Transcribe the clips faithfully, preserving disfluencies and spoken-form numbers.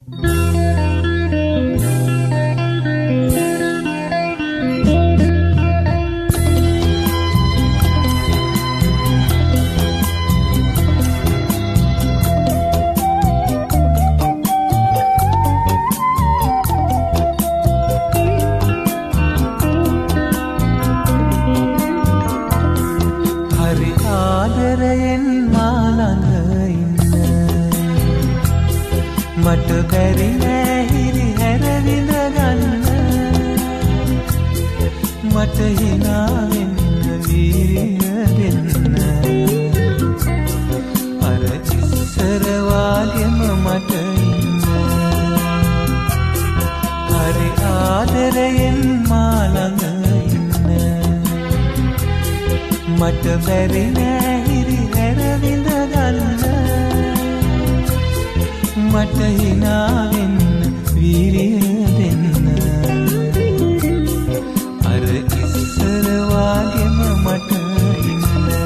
මට බැරි නෑ හිරි හැරවිඳ ගන්න මට hina වෙන්න වීරිය දෙන්න අර ඉස්සර වාගෙම මට ඉන්න හරි ආදරයෙන් මා ළඟ ඉන්න මට බැරි නෑ හිරි හැරවිඳ ගන්න මට hina වෙන්න වීරිය දෙන්න අර ඉස්සර වාගෙම මට ඉන්න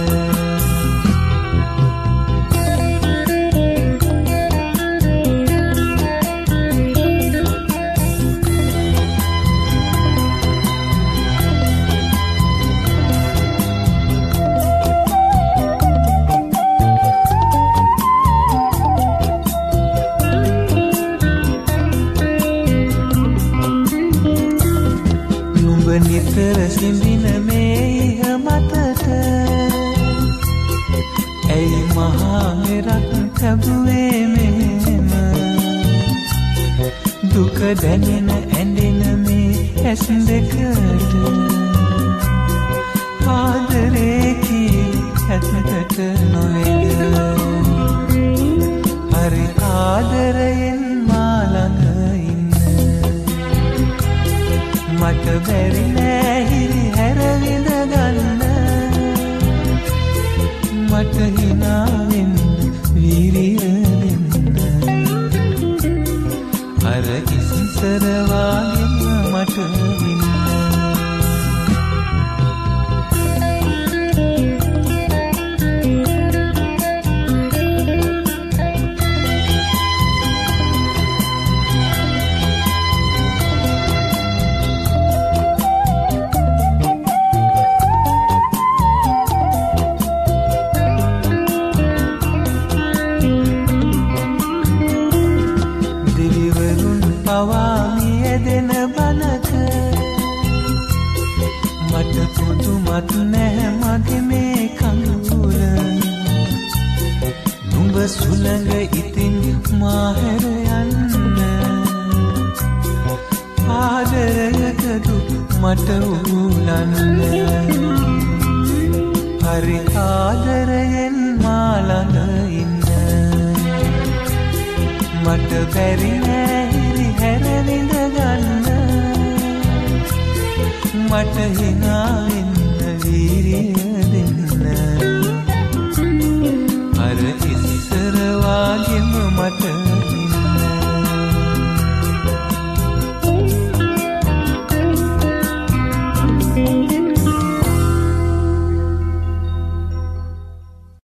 නිතර සිඹින මේ ඉහ මතට ඇයි මහා මෙරක් තැබුවේ මෙහෙම දුක දැනෙන ඇඬෙන මේ ඇස් දෙකට ආදරේ කී ඇත්තට නොවේද හරි ආදරයෙන් මා ළඟ ඉන්න මට බැරි නෑ හිරි හැරවිඳ ගන්න මට hina වෙන්න වීරිය දෙන්න අර ඉස්සර වාගෙම මට ඉන්න පවාමියදෙන බනක මට පුදුමත් නැහැ මගේ මේ කඳුල නුඹ සුළඟ ඉතින් මා හැර යන්න ආදරයකදු මට උලන්න හරි ආදරයෙන් මා ළඟ ඉන්න මට බැරි නෑ හැරවිඳ ගන්න මට hina වෙන්න වීරිය දෙන්න අර ඉස්සර වාගෙම මට